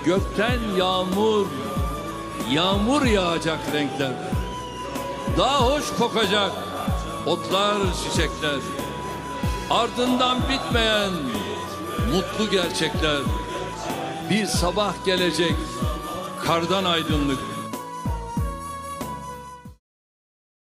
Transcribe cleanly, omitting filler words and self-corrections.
Gökten yağmur, yağmur yağacak renkler. Daha hoş kokacak otlar, çiçekler. Ardından bitmeyen mutlu gerçekler. Bir sabah gelecek kardan aydınlık.